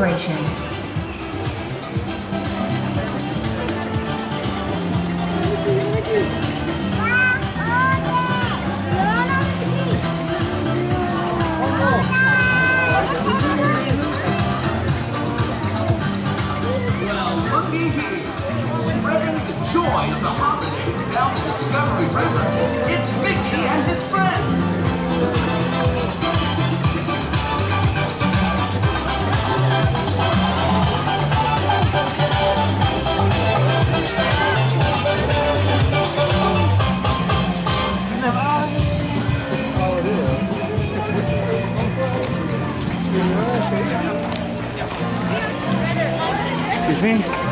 celebration. Well, looky here. Spreading the joy of the holidays down the Discovery River, it's Mickey and his friends. Excuse me?